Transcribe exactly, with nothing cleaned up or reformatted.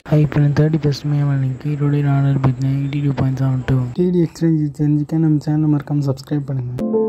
Hi, இப்போ நான் thirty first மே அன்னைக்கு டுடே நான் ஆர்டர் பண்ணேன் eighty two point seven two TT exchange தெரிஞ்சுக்க நம்ம சேனலை மறக்காமல் சப்ஸ்கிரைப் பண்ணுங்கள்.